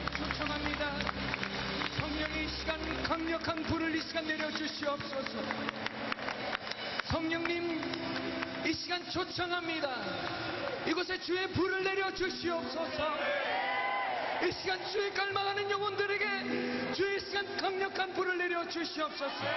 초청합니다. 성령의 이 시간 강력한 불을 이 시간 내려주시옵소서. 성령님 이 시간 초청합니다. 이곳에 주의 불을 내려주시옵소서. 이 시간 주의 갈망하는 영혼들에게 주의 시간 강력한 불을 내려주시옵소서.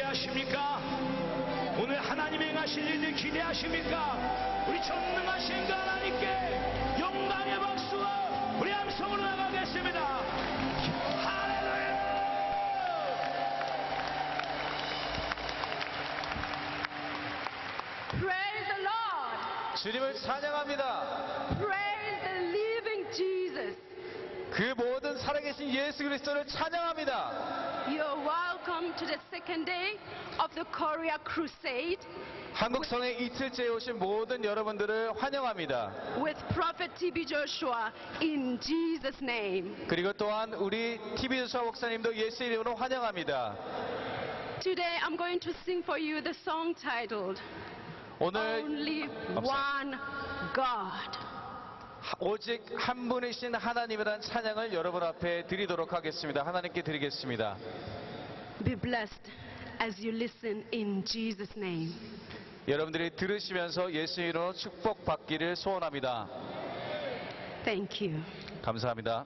기대하십니까? 오늘 하나님 행하실 일들 기대하십니까? 우리 전능하신 그 하나님께 영광의 박수와 우리 함성으로 나가겠습니다. 할렐루야! Praise the Lord. 주님을 찬양합니다. Praise the living Jesus. 그 모든 살아계신 예수 그리스도를 찬양합니다. You're welcome to the second day of the Korea Crusade 한국 성에 이틀째에 오신 모든 여러분들을 환영합니다. with Prophet T.B. Joshua in Jesus' name. 그리고 또한 우리 TV 조슈아 목사님도 예수 이름으로 환영합니다. Today I'm going to sing for you the song titled 오늘 Only One God. 오직 한 분이신 하나님이라는 찬양을 여러분 앞에 드리도록 하겠습니다. 하나님께 드리겠습니다. Be blessed as you listen in Jesus' name. 여러분들이 들으시면서 예수 이름으로 축복받기를 소원합니다. Thank you. 감사합니다.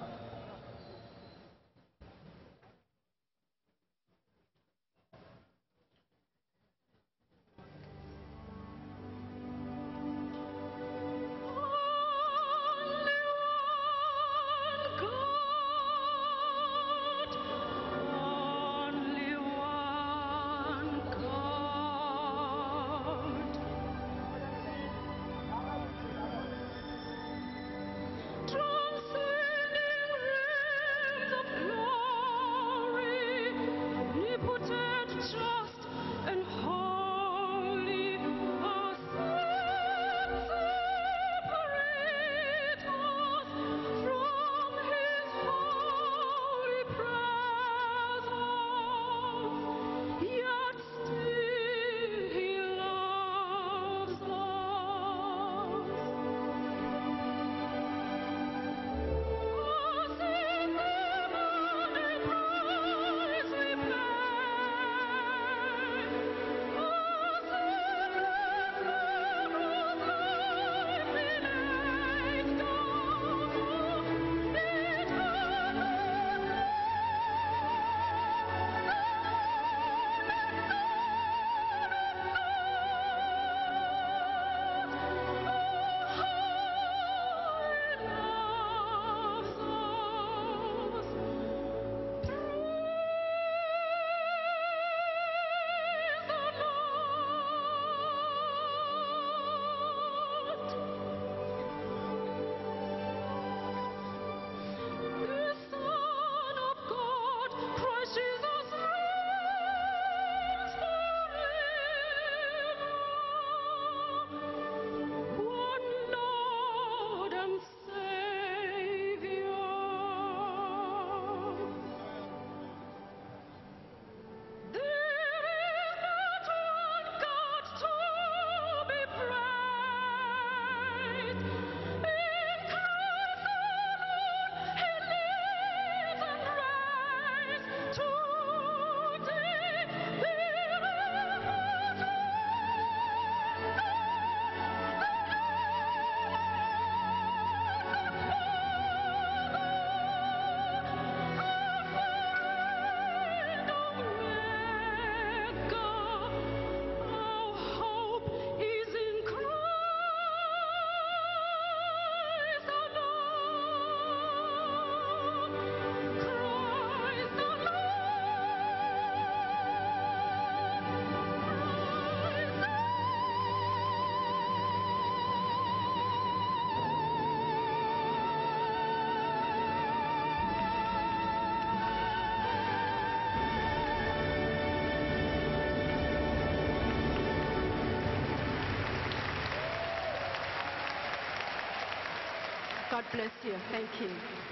God bless you. Thank you.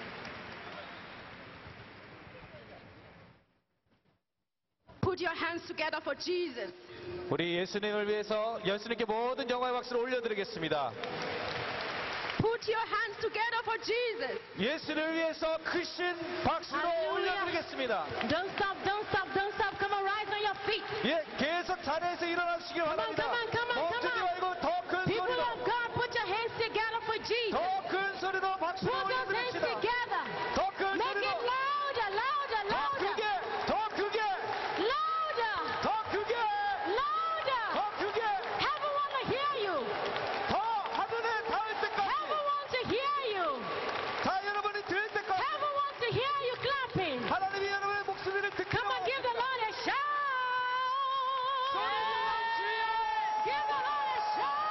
Put your hands together for Jesus. 우리 예수님을 위해서 예수님께 모든 영광의 박수를 올려드리겠습니다. Put your hands together for Jesus. 예수를 위해서 크신 박수로 Hallelujah. 올려드리겠습니다. Don't stop, don't stop, don't stop. Come on, rise on your feet. 예, 계속 자리에서 일어나시길 바랍니다. come on, come on, 멈추지 come on. 말고 더 큰 People 소리로, of God, put your hands together for Jesus. 더 큰 소리로 박수를 Put those hands 올려드립시다. together. 더 큰 Make 소리로, it louder, louder, 더 louder. 크게, 더 크게, Louder. 더 Give the Lord a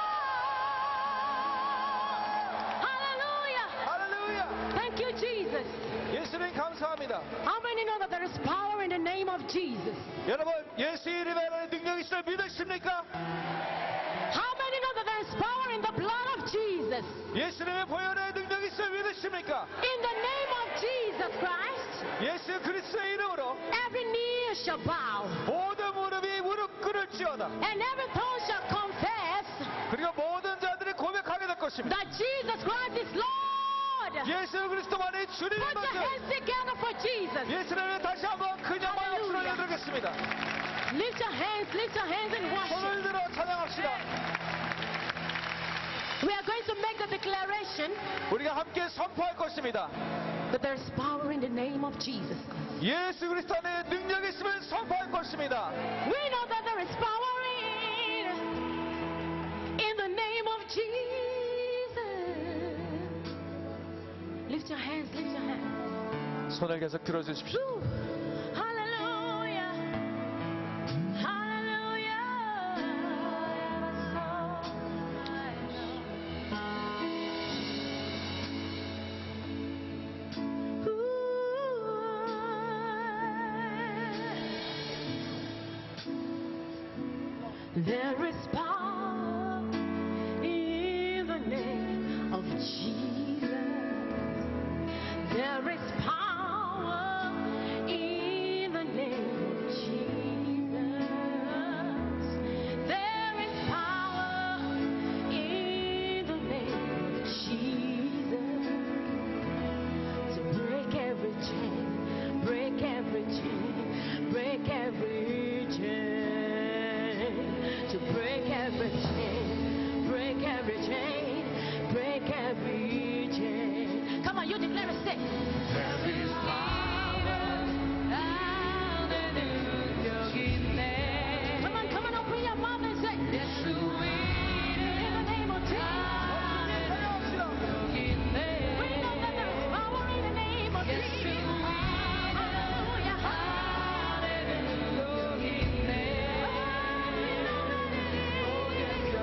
shout. Hallelujah. 할렐루야. Thank you, Jesus. 예수님 감사합니다. How many know that there is power in the name of Jesus? 여러분 예수 이름에 능력이 있을 믿으십니까? How many know that there is power in the blood of Jesus? 예수님의 보혈의 능력이 있을 믿으십니까? In the name of Jesus Christ, 예수 그리스도의 이름으로 every knee shall bow 모든 무릎이 무릎 꿇을지어다. and every tongue shall confess 그리고 모든 자들이 고백하게 될 것입니다. that Jesus Christ is Lord. 예수 그리스도만이 Put your 주님임을 hands together for Jesus. 예수님을 다시 한번 그녀와 박수를 올려드리겠습니다. Lift your hands and worship. 손을 들어 찬양합시다. We are going to make a declaration 우리가 함께 선포할 것입니다. that there is power in the name of Jesus. 예수 그리스도 안에 능력이 있음을 선포할 것입니다. We know that there is power in the name of Jesus. Lift your hands, lift your hands. 손을 계속 들어주십시오. Woo. Hallelujah. There is power in the name of Jesus. There is power in the name of Jesus. There is power in the name of Jesus to break every chain, break every chain, break every chain. To break every chain, break every chain, break every chain. Come on, you declare it, say. There is power, hallelujah, in there. Come on, open your mouth and say, yes, in the name of Jesus. We know that there is power in the name of Jesus. Hallelujah, hallelujah, in there.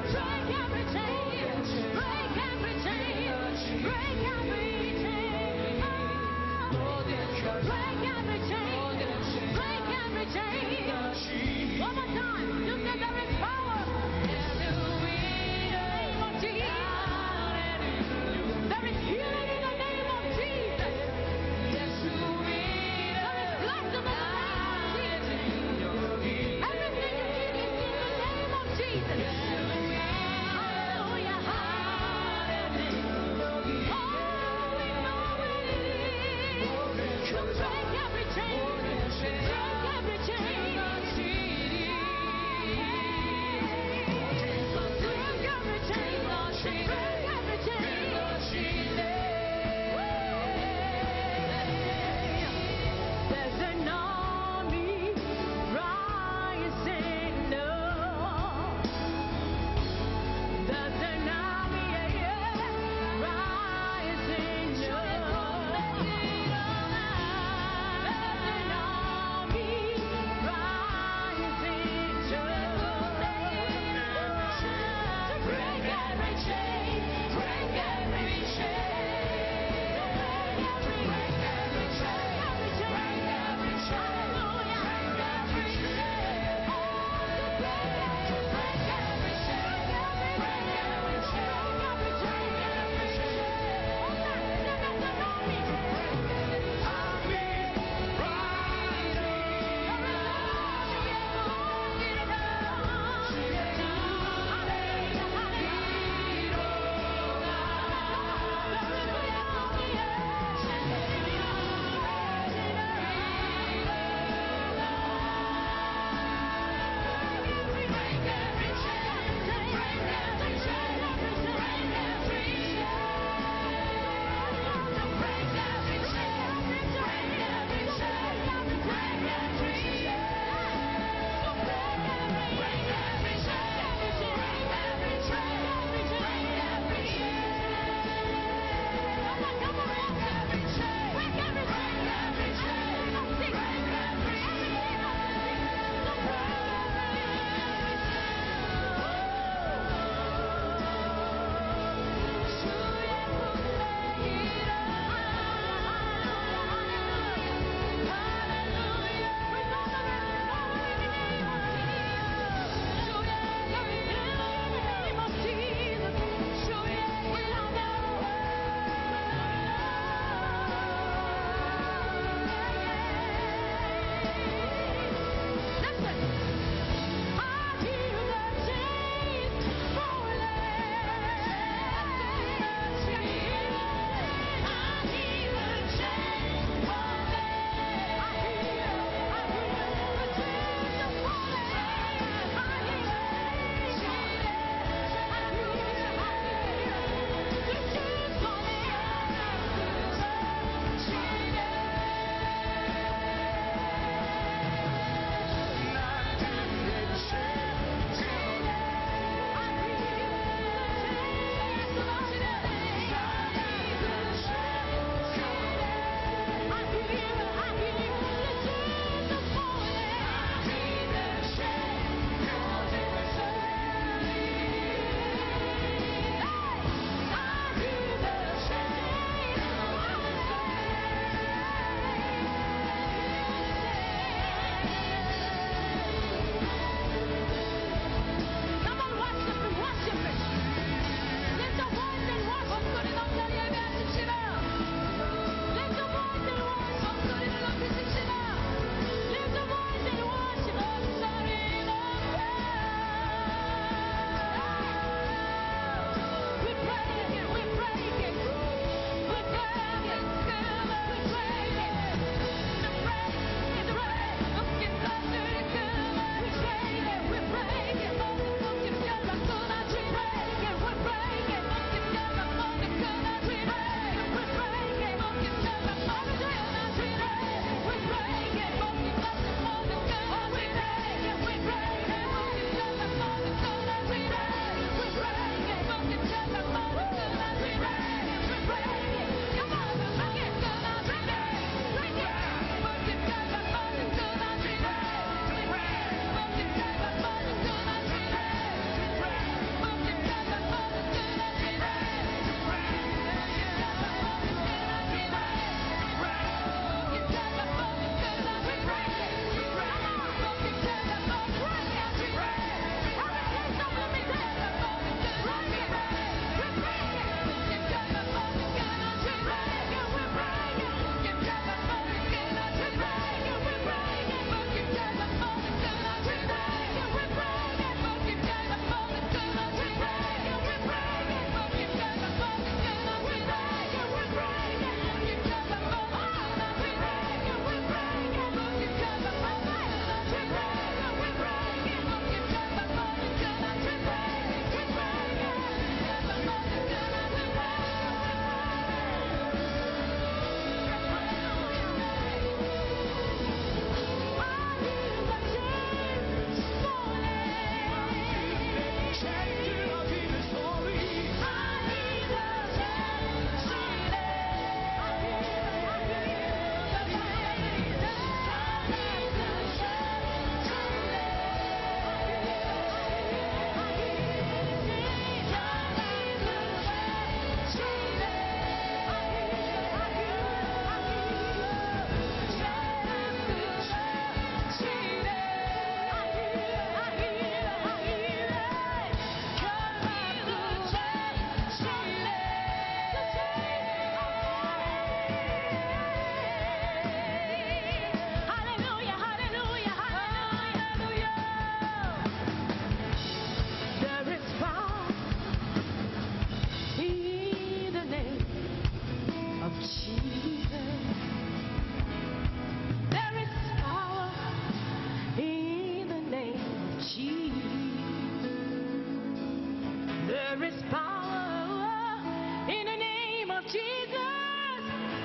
There is power in the name of Jesus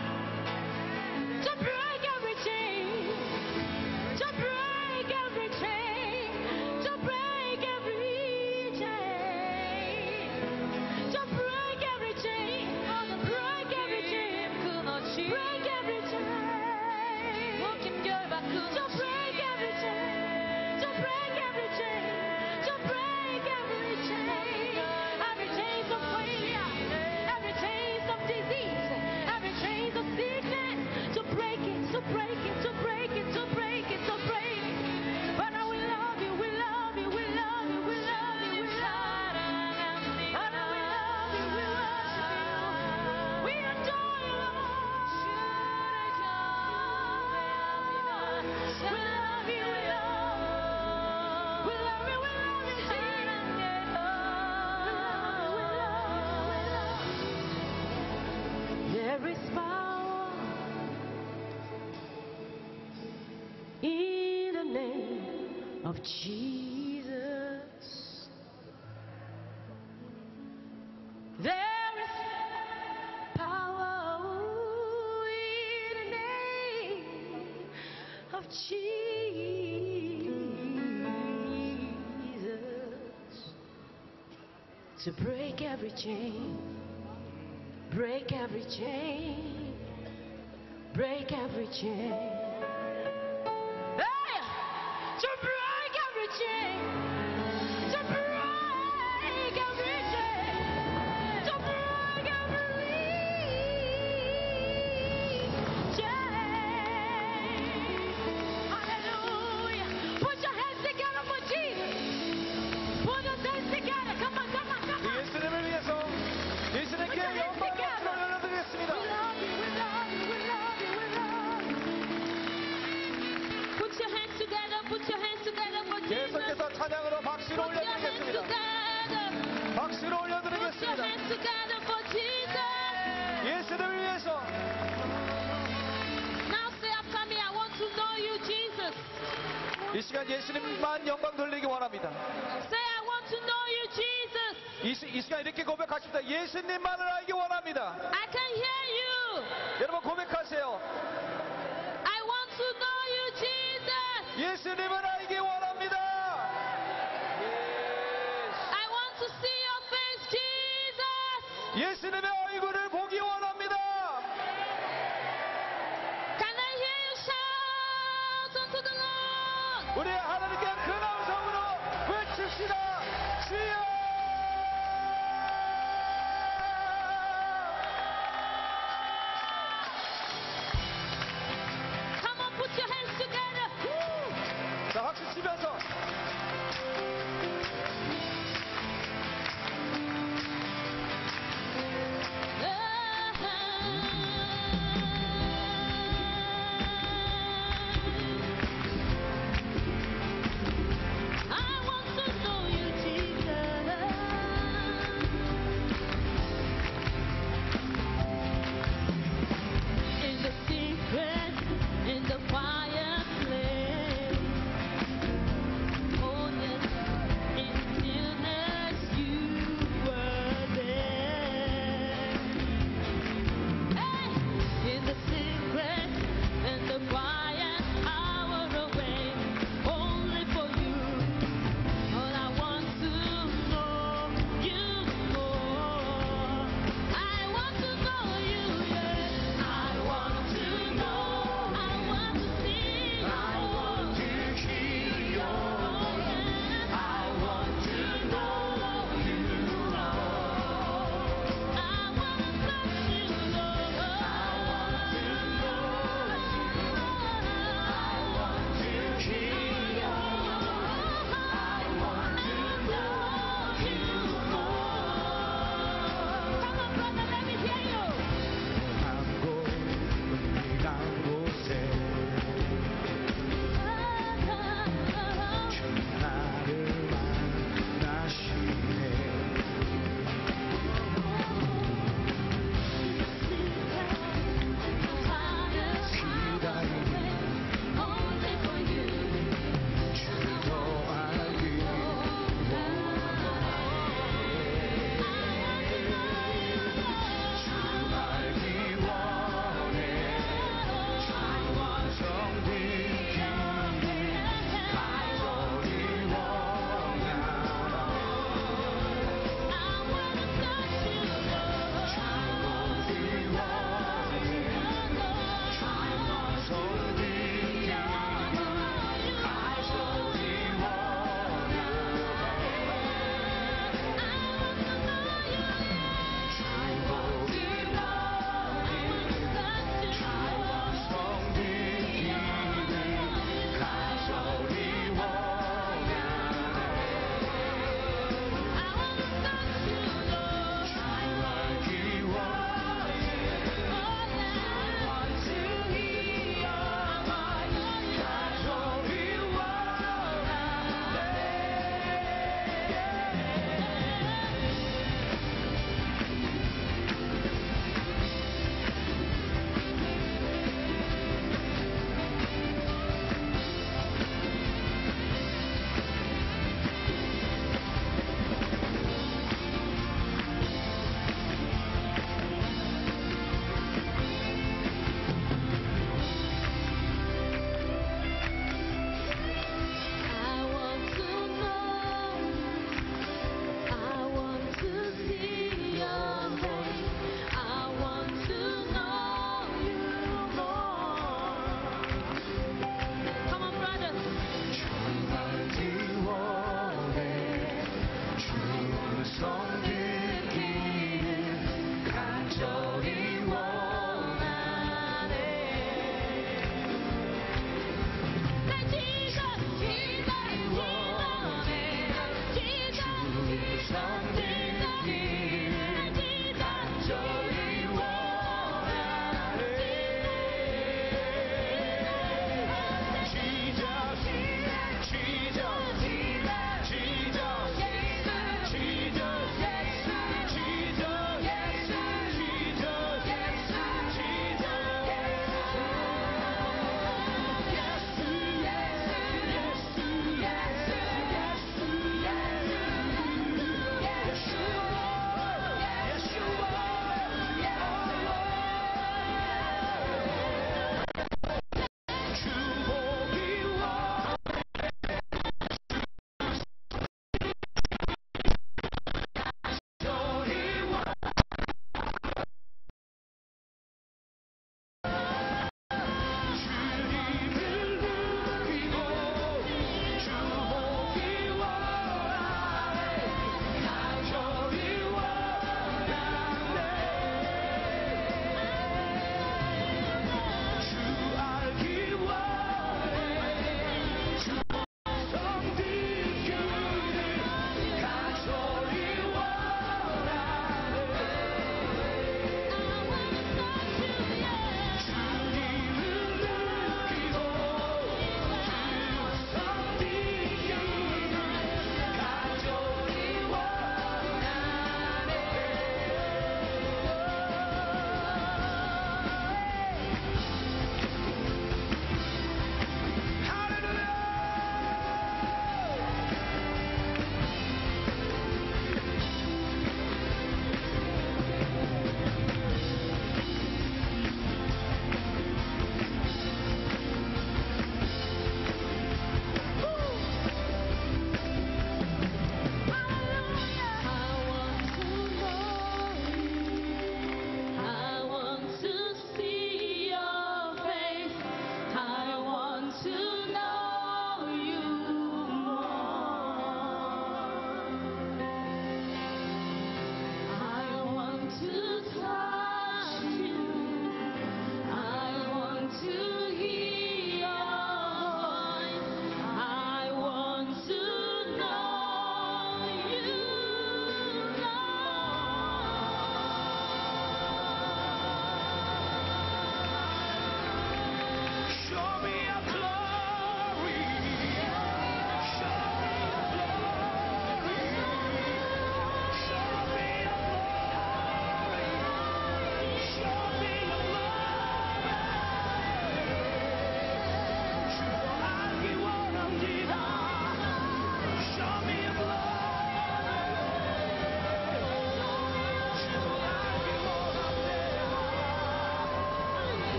to break every chain, to break every chain, to break every chain, to break every chain, to break every chain, break every chain, to break every chain, to break every chain, to break every chain, every chain of failure, every chain of disease, every chain of sickness, to break it, to break it, to break it, to break it, to break it. Father, we love you, we love you, we love you, we love you, we love you. Father, we love you, we worship you, we adore you, Lord. We love you, we love you, we love you, we love you, Jesus. There is power in the name of Jesus. There is power in the name of Jesus to break every chain, break every chain, break every chain. Hey! To break every chain, to break every chain, to break every chain. Hallelujah. Put your hands together for Jesus. Put your hands together. Come on, come on, come on. 예수님을 위해서 예수님께 영광을 올려드리겠습니다. We love you, we love you, we love you, we love you. Put your hands together, put your hands together for Jesus. 예수께서 찬양으로 박수를 Put your hands 올려드리겠습니다. together. 박수를 Put your 올려드리겠습니다. hands together for Jesus. 예수님을 위해서 Now say after me, I want to know you, Jesus. 이 시간 예수님만 영광 돌리기 원합니다. Say, I want to know you, Jesus. 이 시간 이렇게 고백하십니다. 예수님만을 알기 원합니다. I can hear you. 여러분 고백하세요. I want to know you, Jesus. 예수님을 알기 원합니다. I want to see your face, Jesus. 예수님의 얼굴을 보기 원합니다. Can I hear you shout unto the Lord? 우리 하나님께 큰 음성으로 외칩시다. 주여! Come on, put your hands together. 자, 박수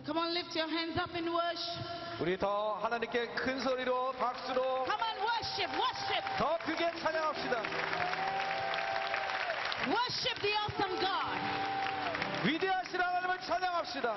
Come on, lift your hands up in worship. 우리 더 하나님께 큰 소리로 박수로 Come on, worship, worship. 더 크게 찬양합시다. Worship the awesome God. 위대하신 하나님을 찬양합시다.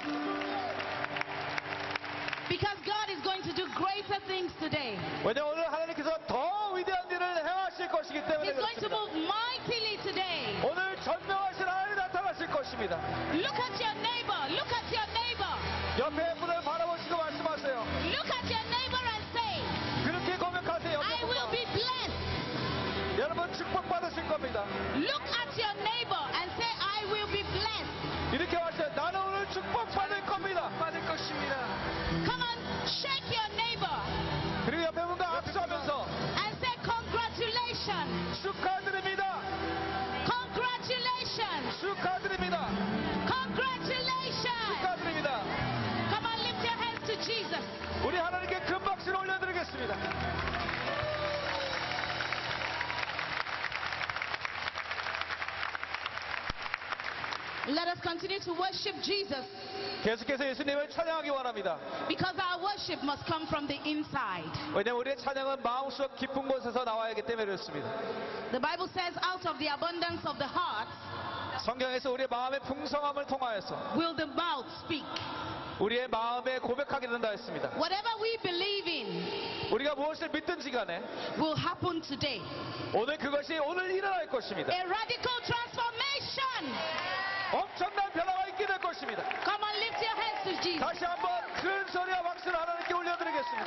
Because God is going to do greater things today. 왜냐하면 오늘 하나님께서 더 위대한 일을 행하실 것이기 때문에 He's going to 그렇습니다. move mightily today. 오늘 전명하신 하나님이 나타나실 것입니다. Look at your neighbor. Look at your neighbor. 옆에 분을 바라보시고 말씀하세요. Look at your neighbor and say, 그렇게 고백하세요. I will be blessed. 여러분 축복받으실 겁니다. Look at your neighbor and say, I will be blessed. 이렇게 하세요. 나는 오늘 축복받을 겁니다. 받을 것입니다. Come on, shake your neighbor 그리고 옆에 분과 악수하면서 and say, congratulations. 축하드립니다. Congratulations. 축하드립니다. Congratulations. 축하드립니다. Come on, lift your hands to Jesus. 우리 하나님께 큰 박수를 올려드리겠습니다. Let us continue to worship Jesus 계속해서 예수님을 찬양하기 원합니다. because our worship must come from the inside. 왜냐하면 우리의 찬양은 마음속 깊은 곳에서 나와야 하기 때문에 그렇습니다. The Bible says, out of the abundance of the heart 성경에서 우리의 마음의 풍성함을 통하여서 will the mouth speak. 우리의 마음에 고백하게 된다 했습니다. Whatever we believe in 우리가 무엇을 믿든지 간에 will happen today. 오늘 그것이 오늘 일어날 것입니다. A radical transformation. 엄청난 변화가 있게 될 것입니다. Come on, lift your hands to Jesus. 다시 한번 큰 소리와 박수를 하나님께 올려드리겠습니다.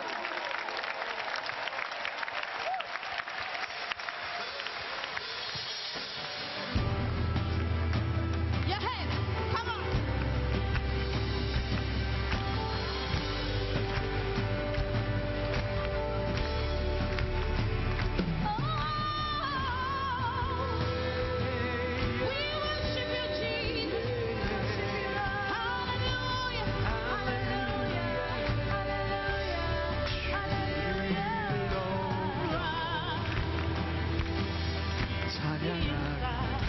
Your hands. Come on. We worship you, Jesus. Hallelujah. Hallelujah. Hallelujah. 찬양하리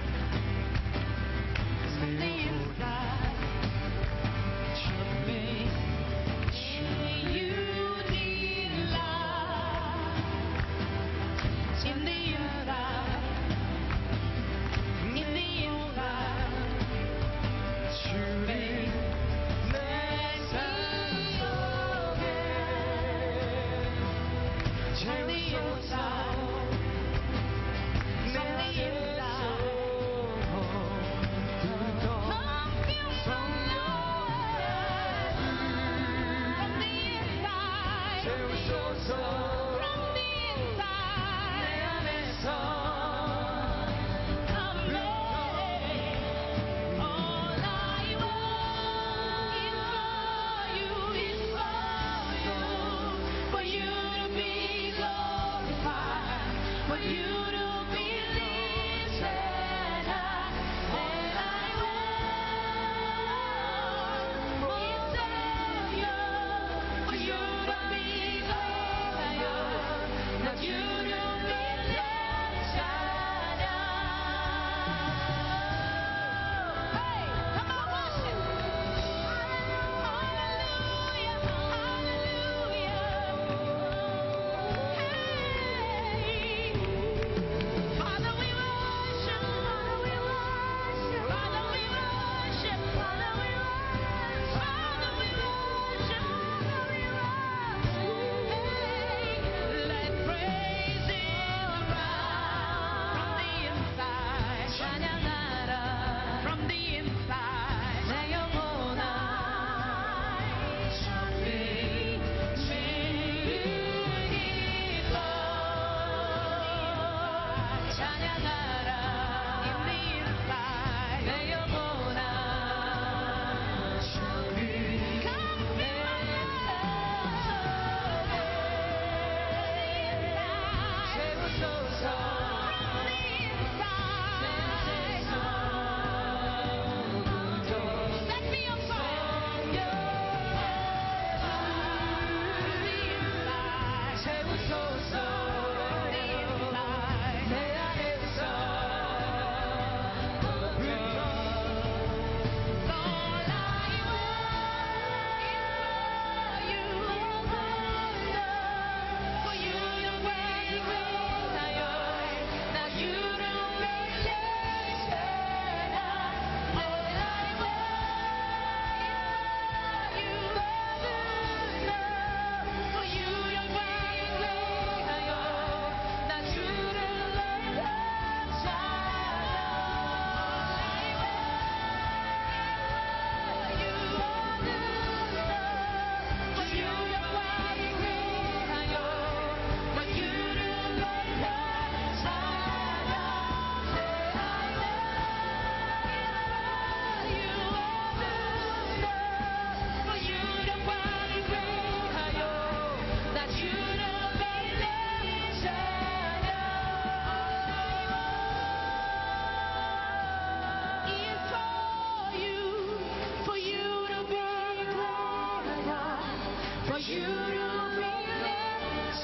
for you to be lifted.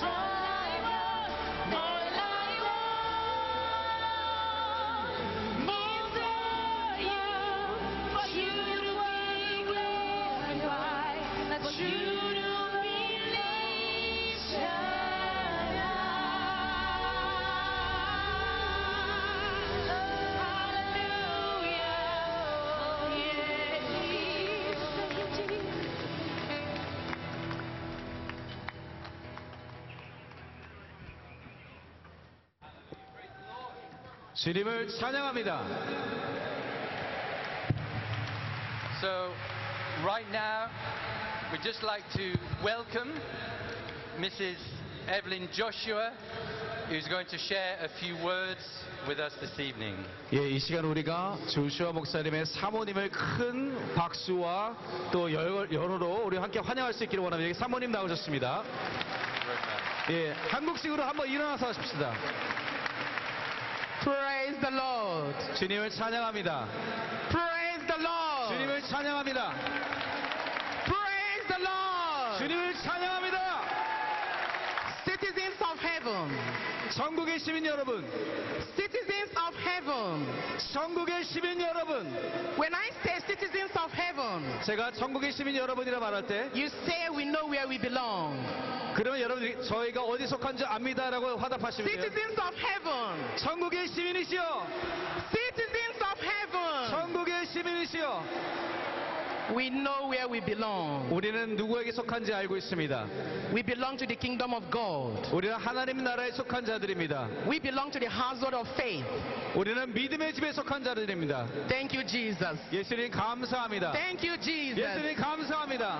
All I want is for you to be glorified, for you to be lifted high. Hallelujah. 주님을 찬양합니다. So, right now, we'd just like to welcome Mrs. Evelyn Joshua, who's going to share a few words with us this evening. 예, 이 시간 우리가 조슈아 목사님의 사모님을 큰 박수와 또 열어로 우리 함께 환영할 수 있기를 원합니다. 여기 사모님 나오셨습니다. 예, 한국식으로 한번 일어나서 하십시다. Praise the Lord. 주님을 찬양합니다. Praise the Lord. 주님을 찬양합니다. Praise the Lord. 주님을 찬양합니다. Citizens of heaven. 전국의 시민 여러분, Citizens of heaven. 전국의 시민 여러분. When I say citizens of heaven, 제가 전국의 시민 여러분이라 말할 때, you say we know where we belong. 그러면 여러분들이 저희가 어디 속한지 압니다라고 화답하시면 돼요. Citizens of heaven. 전국의 시민이시여. Citizens of heaven. 전국의 시민이시여. We know where we belong. 우리는 누구에게 속한지 알고 있습니다. We belong to the kingdom of God. 우리는 하나님 나라에 속한 자들입니다. We belong to the household of faith. 우리는 믿음의 집에 속한 자들입니다. Thank you, Jesus. 예수님 감사합니다. Thank you, Jesus. 예수님 감사합니다.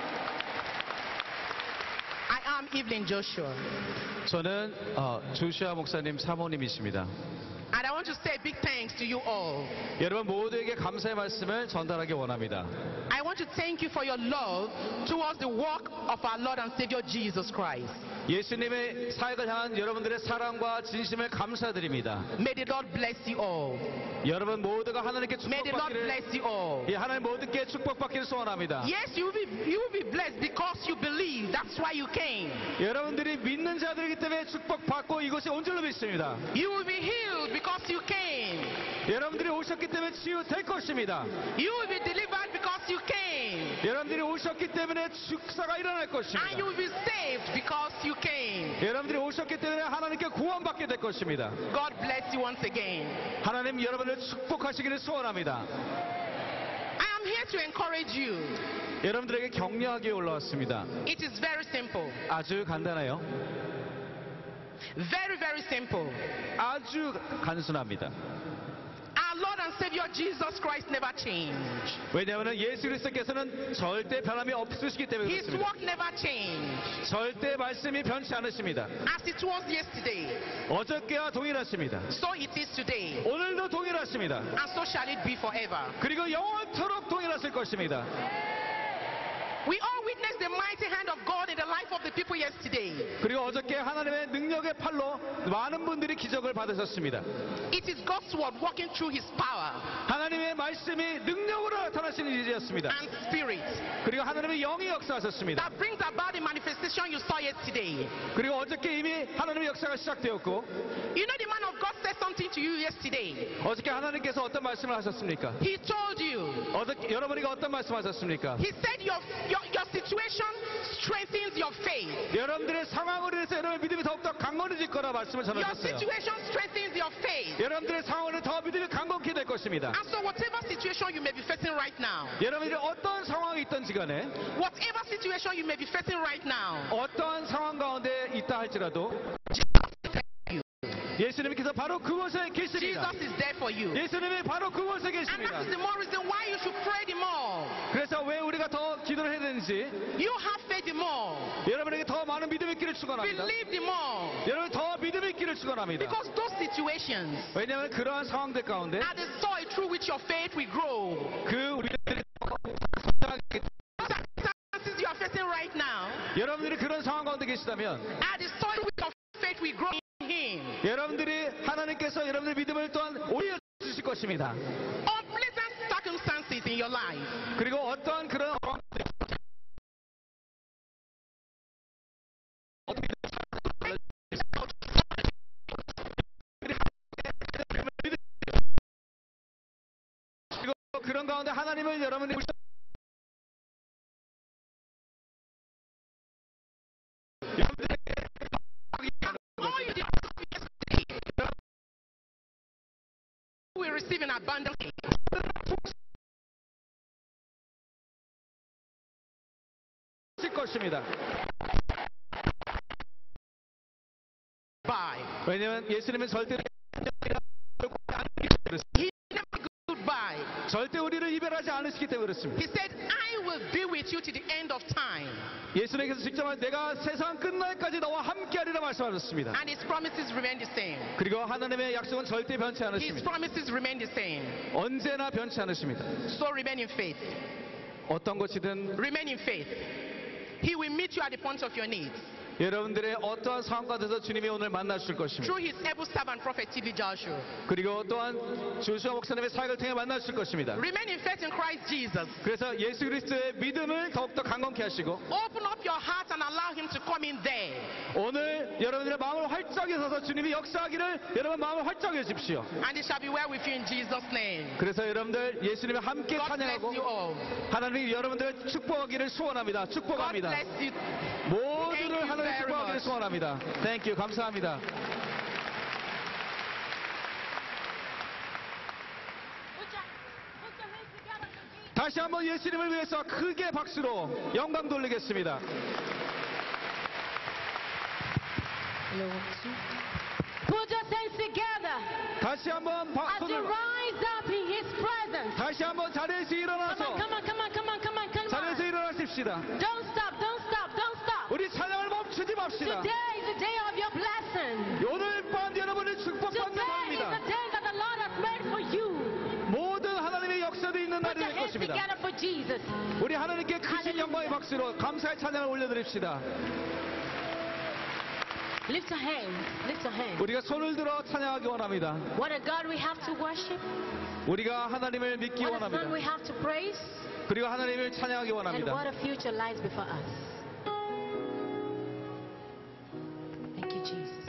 I am Evelyn Joshua. 저는 조슈아 목사님 사모님이십니다. And I want to say big thanks to you all. 여러분 모두에게 감사의 말씀을 전달하기 원합니다. I want to thank you for your love towards the work of our Lord and Savior Jesus Christ. 예수님의 사역을 향한 여러분들의 사랑과 진심을 감사드립니다. May the Lord bless you all. 여러분 모두가 하나님께 May the Lord 축복받기를, bless you all. 예, 하나님 모두께 축복받기를 소원합니다. Yes, you will be blessed because you believe. That's why you came. 여러분들이 믿는 자들이기 때문에 축복받고 이곳에 온 줄로 믿습니다. You will be healed because you came. 여러분들이 오셨기 때문에 치유될 것입니다. You will be delivered because you came. 여러분들이 오셨기 때문에 축사가 일어날 And you 것입니다. will be saved because you came. 여러분들이 오셨기 때문에 하나님께 구원받게 될 것입니다. God bless you once again. 하나님 여러분을 축복하시기를 소원합니다. I am here to encourage you. 여러분들에게 격려하기에 올라왔습니다. It is very simple. 아주 간단해요. Very, very simple. 아주 단순합니다. Our Lord and Savior Jesus Christ never changed. 왜냐하면 예수 그리스도께서는 절대 변함이 없으시기 때문에 His 그렇습니다. work never changed. 절대 말씀이 변치 않으십니다. As it was yesterday, 어저께와 동일하십니다. so it is today. 오늘도 동일하십니다. And so shall it be forever. 그리고 영원토록 동일하실 것입니다. We all witnessed the mighty hand of God in the life of the people yesterday. 그리고 어저께 하나님의 능력의 팔로 많은 분들이 기적을 받으셨습니다. It is God's word working through His power 하나님의 말씀이 능력으로 나타나시는 일이었습니다. and spirit 그리고 하나님의 영이 역사하셨습니다. that brings about the manifestation you saw yesterday. 그리고 어저께 이미 하나님의 역사가 시작되었고, You know the man of God said something to you yesterday. 어저께 하나님께서 어떤 말씀을 하셨습니까? He told you. 어저께 여러분에게 어떤 말씀하셨습니까? He said your situation strengthens your faith. 여러분들의 상황으로 인해서 여러분의 믿음이 더욱더 강건해질 거라 말씀을 Your 전하셨어요. situation strengthens your faith. 여러분들의 상황으로 더 믿음이 강건케 될 것입니다. And so whatever situation you may be facing right now, 여러분들이 어떤 상황이 있든지 간에, whatever situation you may be facing right now, 어떠한 상황 가운데 있다 할지라도 예수님께서 바로 그곳에 계십니다. Jesus is there for you. 예수님이 바로 그곳에 And that 계십니다. is the more reason why you should pray the more. 그래서 왜 우리가 더 기도를 해야 되는지, You have faith the more. 여러분에게 더 많은 믿음의 길을 축원합니다. Believe the more. 여러분 더 믿음의 길을 축원합니다. Because those situations 왜냐하면 그러한 상황들 가운데 are the soil through which your faith will grow. 그 우리들이 Circumstances you are facing right now 여러분들이 그런 상황 가운데 계시다면, are the soil through which your faith will grow in Him. 여러분들이 하나님께서 여러분의 믿음을 또한 올려 주실 것입니다. Unpleasant circumstances in your life 그리고 어떠한 그런 사명 가운데 하나님을 여러분이 We receive in abundance. 실 것입니다. Bye. 왜냐하면 예수님은 절대 He never goodbye. 절대 우리를 이별하지 않으시기 때문에 그렇습니다. He said, I will be with you to the end of time. 예수님께서 직접 내가 세상 끝날까지 너와 함께하리라 말씀하셨습니다. And his promises remain the same. 그리고 하나님의 약속은 절대 변치 His 않으십니다. promises remain the same. 언제나 변치 않으십니다. So remain in faith. 어떤 것이든 Remain in faith. He will meet you at the point of your needs. 여러분들의 어떠한 상황 가운데서 주님이 오늘 만나주실 것입니다. Through his able servant prophet TV Joshua. 그리고 또한 조슈아 목사님의 사역을 통해 만나주실 것입니다. Remain in faith in Christ Jesus. 그래서 예수 그리스도의 믿음을 더욱더 강건케 하시고 Open up your heart and allow him to come in there. 오늘 여러분들의 마음을 활짝 여서서 주님이 역사하기를 여러분 마음을 활짝 여십시오. And it shall be well with you in Jesus' name. 그래서 여러분들 예수님과 함께 God bless 찬양하고 you all. 하나님이 여러분들을 축복하기를 소원합니다. God 축복합니다. bless you. 모두를 하나님 very 축복하기를 much. 소원합니다. Thank you. 감사합니다. 다시 한번 예수님을 위해서 크게 박수로 영광 돌리겠습니다. Put your hands together 다시 한번 as you rise up in His presence. 다시 한번 자리에서 일어나서 Come on. 자리에서 일어나십시다. Don't stop. 우리 찬양을 멈추지 맙시다. Today is the day of your blessing. 오늘 밤 여러분을 축복받는 Today is 날입니다. the day that the Lord has made for you. 모든 하나님의 역사도 있는 Put 날이 your 될 hands 것입니다. together for Jesus. 우리 하나님께 크신 영광의 박수로 감사의 찬양을 올려드립시다. Lift your hands. 우리가 손을 들어 찬양하기 원합니다. What a God we have to worship. 우리가 하나님을 믿기 What a son we 원합니다. have to praise. 그리고 하나님을 찬양하기 And what 원합니다. a future lies before us. Thank you, Jesus.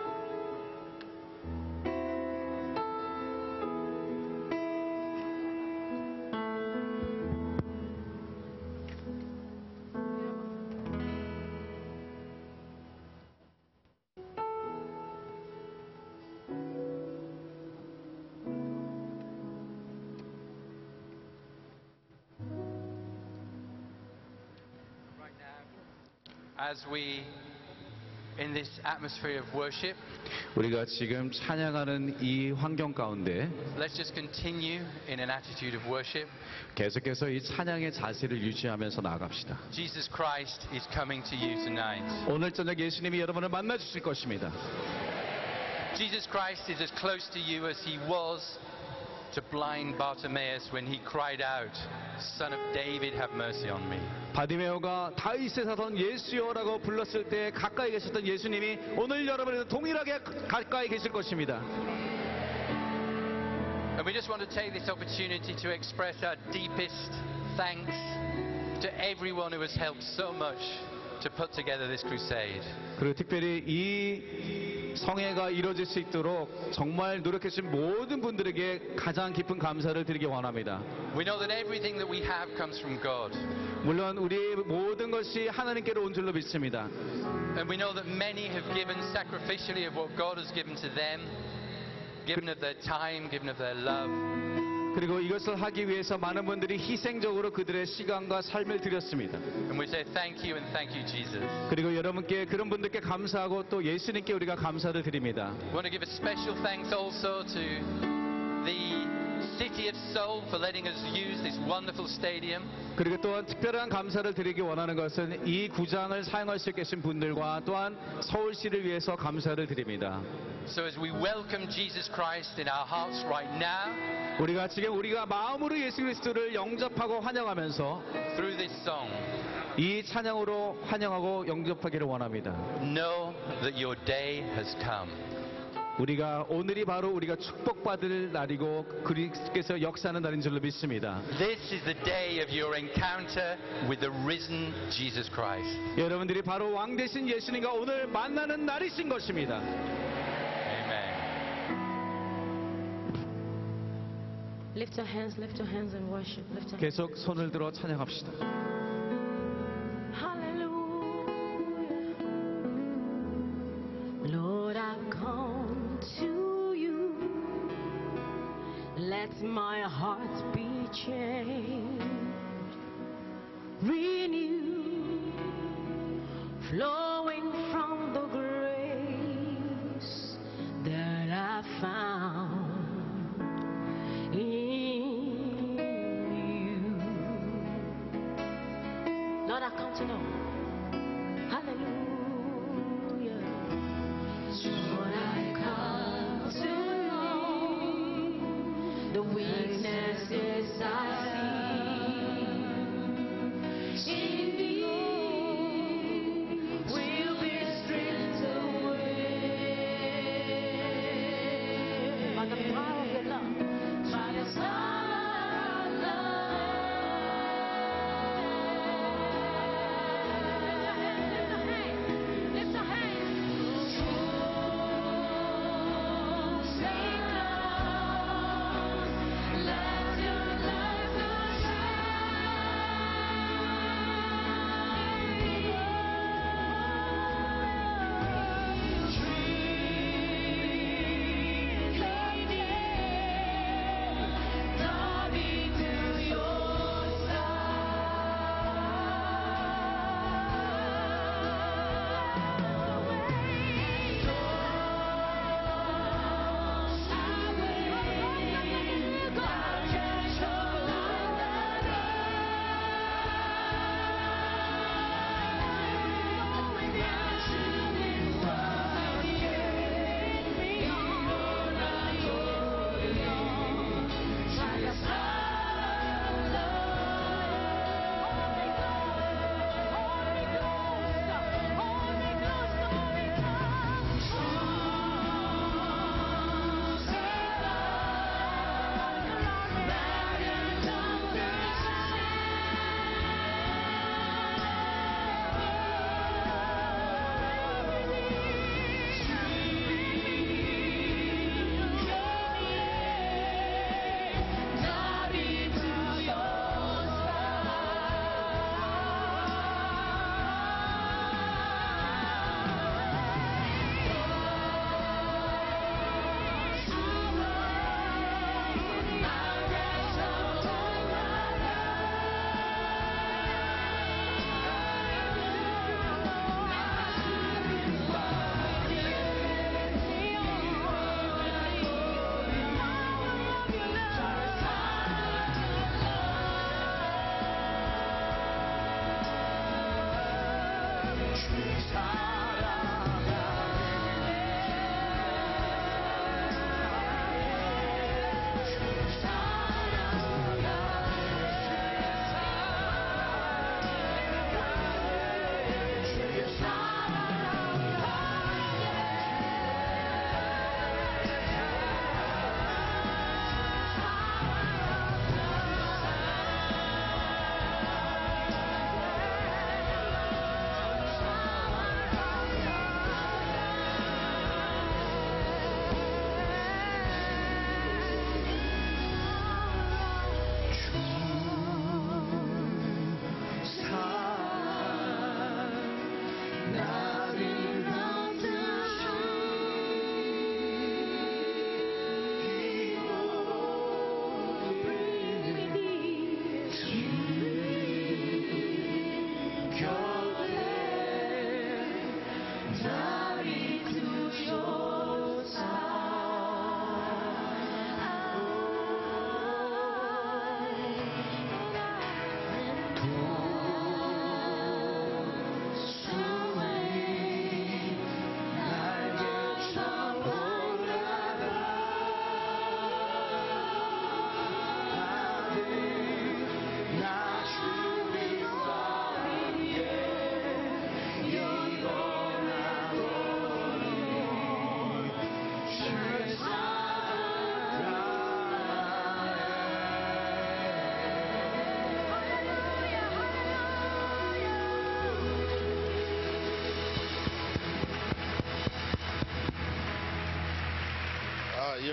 As we, in this atmosphere of worship, 우리가 지금 찬양하는 이 환경 가운데 let's just continue in an attitude of worship. 계속해서 이 찬양의 자세를 유지하면서 나아갑시다. Jesus Christ is coming to you tonight. 오늘 저녁 예수님이 여러분을 만나 주실 것입니다. Jesus Christ is as close to you as he was to blind Bartimaeus when he cried out, Son of David, have mercy on me. 바디메오가 다윗의 사손 예수여라고 불렀을 때 가까이 계셨던 예수님이 오늘 여러분에게 동일하게 가까이 계실 것입니다. And we just want to take this opportunity to express our deepest thanks to everyone who has helped so much to put together this crusade. 그리고 특별히 이 성회가 이루어질 수 있도록 정말 노력해주신 모든 분들에게 가장 깊은 감사를 드리기 원합니다. We know that everything that we have comes from God. 물론 우리 모든 것이 하나님께로 온 줄로 믿습니다. And we know that many have given sacrificially of what God has given to them, given of their time, given of their love. 그리고 이것을 하기 위해서 많은 분들이 희생적으로 그들의 시간과 삶을 드렸습니다. And we say thank you and thank you, Jesus. 그리고 여러분께 그런 분들께 감사하고 또 예수님께 우리가 감사를 드립니다. We want to give a special thanks also to the City of Seoul for letting us use this wonderful stadium. 그리고 또한 특별한 감사를 드리기 원하는 것은 이 구장을 사용할 수 있게 하신 분들과 또한 서울시를 위해서 감사를 드립니다. So as we welcome Jesus Christ in our hearts right now, 우리가 지금 우리가 마음으로 예수 그리스도를 영접하고 환영하면서 through this song, 이 찬양으로 환영하고 영접하기를 원합니다. know that your day has come. 우리가 오늘이 바로 우리가 축복받을 날이고 그리스도께서 역사하는 날인 줄로 믿습니다. This is the day of your encounter with the risen Jesus Christ. 여러분들이 바로 왕 되신 예수님과 오늘 만나는 날이신 것입니다. Amen. Lift your hands and worship. Lift your hands. 계속 손을 들어 찬양합시다. Hallelujah. Lord, I've come to you. Let my heart be changed, renewed, flowing from the grace that I found in you. Lord, I come to know. Hallelujah. Lord, I come to know the weaknesses I see in thee will be stripped away by the power of your love, by the power of love. Lift your hands. Sing Lord, let your light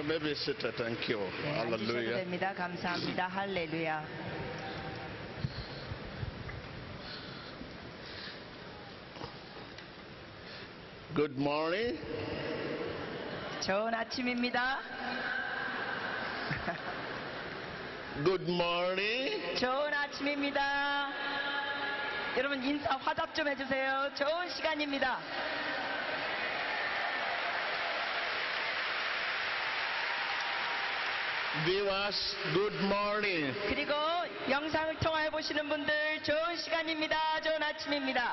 may be seated. Thank you. 네, 앉으셔도 Hallelujah. 됩니다. 감사합니다. 할렐루야. Good morning. 좋은 아침입니다. Good morning. 좋은 아침입니다. 여러분 인사 화답 좀 해주세요. 좋은 시간입니다. Viewers, good morning. 그리고 영상을 통하여 보시는 분들 좋은 시간입니다. 좋은 아침입니다.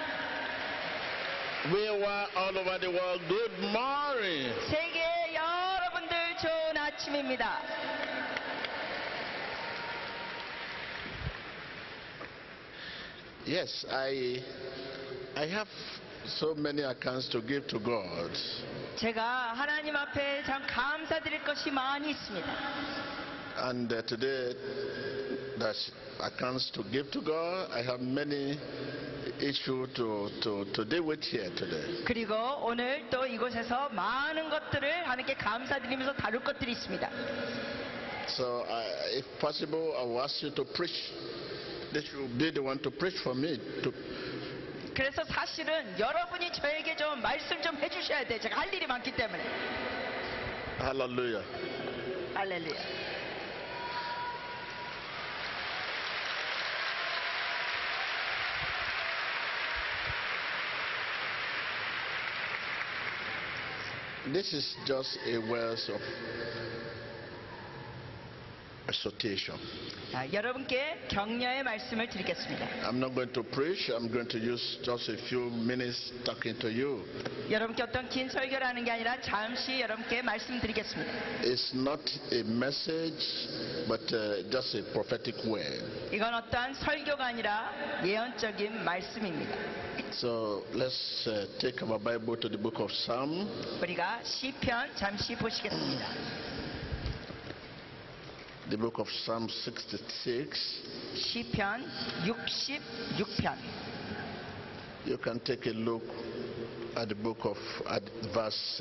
Viewers all over the world, good morning. 세계 여러분들 좋은 아침입니다. Yes, I have so many accounts to give to God. 제가 하나님 앞에 참 감사드릴 것이 많이 있습니다. And today, there's accounts to give to God. I have many issues to deal with here today. 그리고 오늘 또 이곳에서 많은 것들을 하나님께 감사드리면서 다룰 것들이 있습니다. So, if possible, I will ask you to preach. This will be the one to preach for me. 그래서 사실은 여러분이 저에게 좀 말씀 좀 해주셔야 돼요. 제가 할 일이 많기 때문에. Hallelujah. 할렐루야. This is just a words of exhortation. 자, 여러분께 격려의 말씀을 드리겠습니다. I'm not going to preach. I'm going to use just a few minutes talking to you. 여러분께 어떤 긴 설교를 하는 게 아니라 잠시 여러분께 말씀드리겠습니다. It's not a message, but just a prophetic word. 이건 어떠한 설교가 아니라 예언적인 말씀입니다. So let's take our Bible to the book of Psalm. 우리가 시편 잠시 보시겠습니다. The book of Psalm 66. 시편 66편. You can take a look at the book of at verse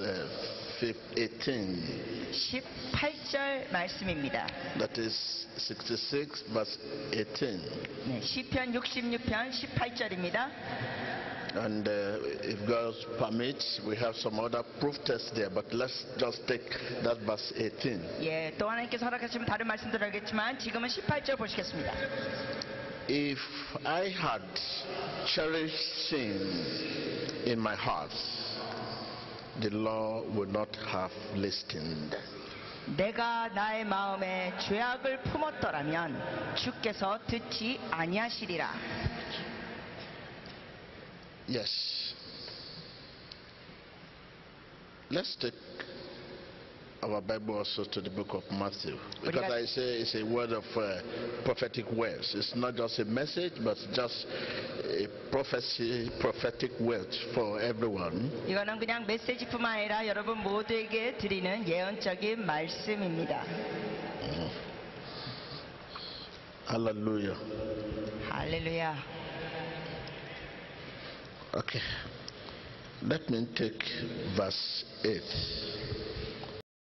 18. 18절 말씀입니다. That is 66 verse 18. 네, 시편 66편 18절입니다. And if God permits, we have some other proof tests there, but let's just take that verse 18. 예, 또 하나님께서 허락하시면 다른 말씀도 하겠지만 지금은 18절 보시겠습니다. If I had cherished sin in my heart, the Lord would not have listened. 내가 나의 마음에 죄악을 품었더라면 주께서 듣지 아니하시리라. Yes. Let's take our Bible also to the book of Matthew. Because I say it's a word of prophetic words. It's not just a message, but just a prophecy, prophetic words for everyone. 이거는 그냥 메시지뿐만 아니라 여러분 모두에게 드리는 예언적인 말씀입니다. Hallelujah. 할렐루야. Okay. Let me take verse 8.